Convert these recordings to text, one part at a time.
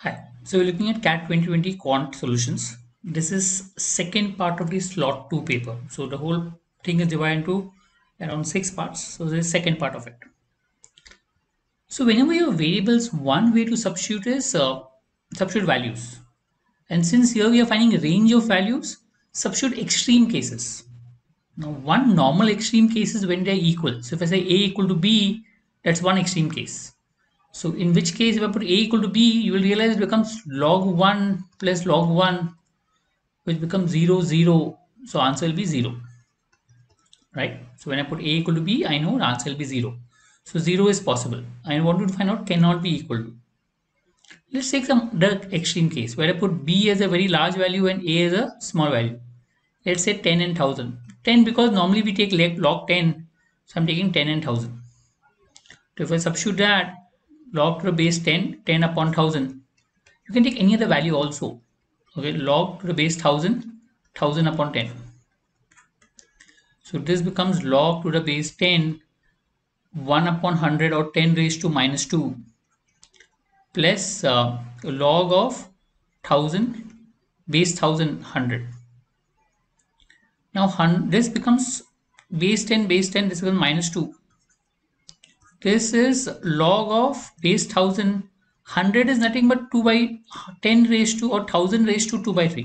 Hi. So we're looking at CAT 2020 quant solutions. This is second part of the slot 2 paper. So the whole thing is divided into around 6 parts. So this is second part of it. So whenever you have variables, one way to substitute is substitute values. And since here we are finding a range of values, substitute extreme cases. Now one normal extreme case is when they're equal. So if I say A equal to B, that's one extreme case. So in which case, if I put a equal to b, you will realize it becomes log 1 plus log 1, which becomes 0, 0. So answer will be 0, right? So when I put a equal to b, I know the answer will be 0. So 0 is possible. I want to find out cannot be equal to. Let's take some the extreme case where I put b as a very large value and a as a small value. Let's say 10 and 1000. 10 because normally we take log 10. So I'm taking 10 and 1000. So if I substitute that, log to the base 10, 10 upon 1000. You can take any other value also. Okay, log to the base 1000, 1000 upon 10. So this becomes log to the base 10, 1 upon 100 or 10 raised to minus 2 plus log of 1000 base 1000. Now this becomes base 10, this becomes minus 2. This is log of base 1000. 100 is nothing but 2 by 10 raised to or 1000 raised to 2 by 3.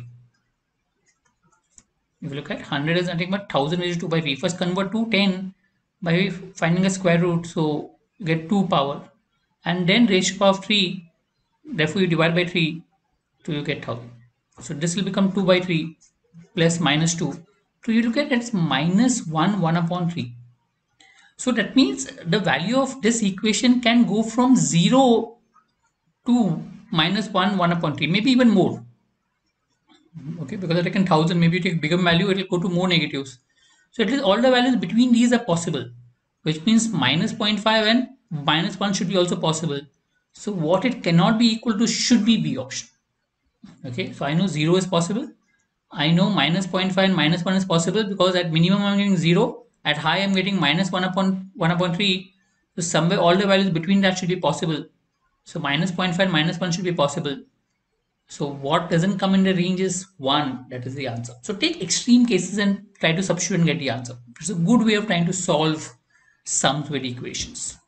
If you look at 100 is nothing but 1000 raised to 2 by 3. First convert to 10 by finding a square root. So you get 2 power. And then ratio of 3. Therefore you divide by 3. So you get 1000. So this will become 2 by 3 plus minus 2. So you look at it's minus 1, 1 upon 3. So that means the value of this equation can go from 0 to minus 1, 1 upon 3. Maybe even more. Okay, because I taken 1000, maybe you take bigger value, it will go to more negatives. So at least all the values between these are possible, which means minus 0.5 and minus 1 should be also possible. So what it cannot be equal to should be B option. Okay, so I know 0 is possible. I know minus 0.5 and minus 1 is possible because at minimum I'm getting 0, at high I'm getting minus 1 upon 1 upon 3. So somewhere all the values between that should be possible. So minus 0.5 and minus 1 should be possible. So what doesn't come in the range is 1. That is the answer. So take extreme cases and try to substitute and get the answer. It's a good way of trying to solve sums with equations.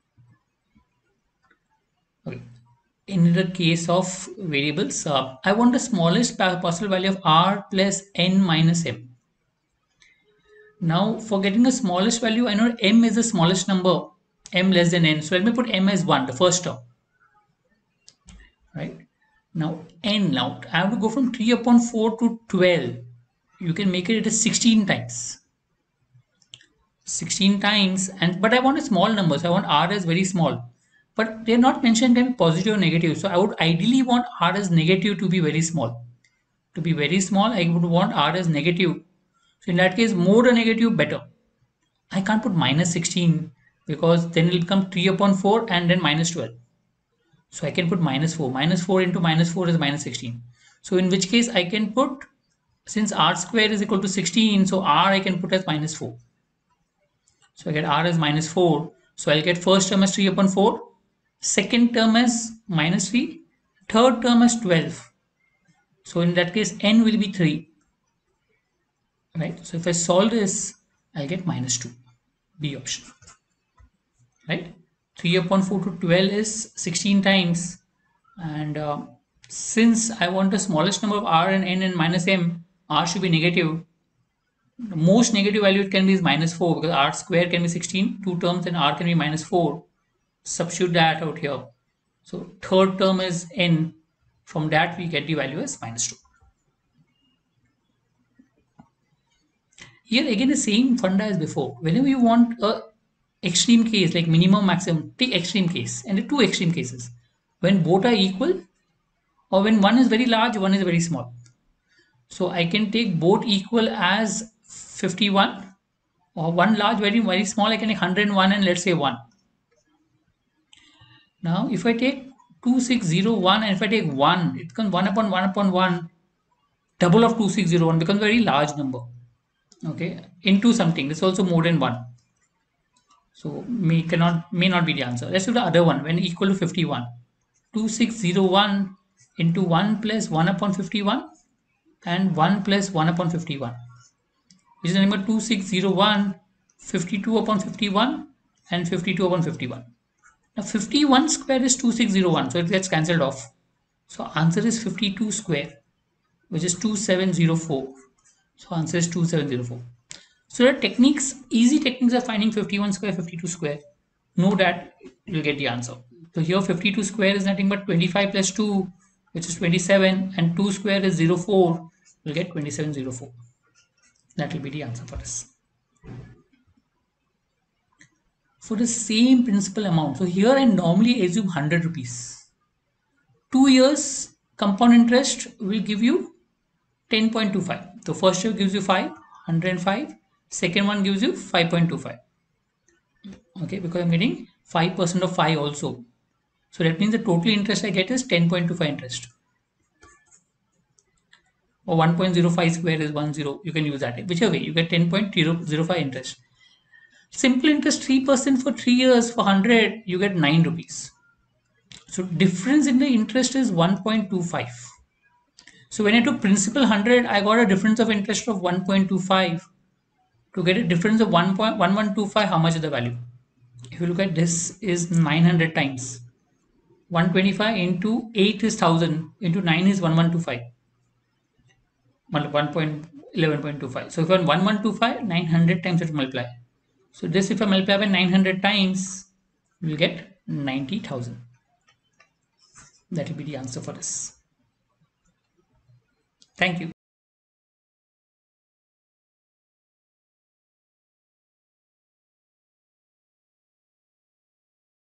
Okay. In the case of variables, I want the smallest possible value of r plus n minus m. Now for getting the smallest value, I know m is the smallest number, m less than n. So let me put m as 1, the first term. Right? Now n, now I have to go from 3 upon 4 to 12. You can make it as 16 times. 16 times, and but I want a small number, so I want r as very small. But they're not mentioned in positive or negative. So I would ideally want r as negative to be very small. To be very small, I would want r as negative. So in that case, more the negative, better. I can't put minus 16 because then it will come 3 upon 4 and then minus 12. So I can put minus 4. Minus 4 into minus 4 is minus 16. So in which case I can put, since r square is equal to 16, so r I can put as minus 4. So I get r as minus 4. So I'll get first term as 3 upon 4, second term as minus 3, third term as 12. So in that case, n will be 3. Right? So if I solve this, I'll get minus 2. B option. Right? 3 upon 4 to 12 is 16 times. And since I want the smallest number of r and n and minus m, r should be negative. The most negative value it can be is minus 4 because r square can be 16, two terms, and r can be minus 4. Substitute that out here. So third term is n. From that we get the value as minus 2. Here again the same funda as before. Whenever you want a extreme case like minimum maximum, take extreme case and the two extreme cases. When both are equal or when one is very large, one is very small. So I can take both equal as 51 or one large, very, very small, I can take 101 and let's say 1. Now if I take 2601 and if I take 1, it becomes 1 upon 1 upon 1, double of 2601 becomes a very large number. Okay, into something, this is also more than 1. So may not be the answer. Let's do the other one when equal to 51. 2601 into 1 plus 1 upon 51 and 1 plus 1 upon 51, which is the number 2601, 52 upon 51 and 52 upon 51. Now 51 square is 2601, so it gets cancelled off. So answer is 52 square, which is 2704. So answer is 2704. So the techniques, easy techniques of finding 51 square, 52 square. Know that you'll get the answer. So here 52 square is nothing but 25 plus 2, which is 27, and 2 square is 04. You'll get 2704. That will be the answer for this. For the same principal amount, so here I normally assume 100 rupees. 2 years compound interest will give you 10.25. The first year gives you 105. Second one gives you 5.25. Okay, because I'm getting 5% of 5 also. So that means the total interest I get is 10.25 interest. Or 1.05 square is 10. You can use that. Whichever way, you get 10.005 interest. Simple interest 3% for 3 years for 100, you get 9 rupees. So difference in the interest is 1.25. So when I took principal 100, I got a difference of interest of 1.25. To get a difference of 1.1125, how much is the value? If you look at this, is 900 times. 125 into 8 is 1000 into 9 is 1125. 1.11.25. So if I want 1125, 900 times it multiply. So this, if I multiply by 900 times, you will get 90,000. That will be the answer for this. Thank you.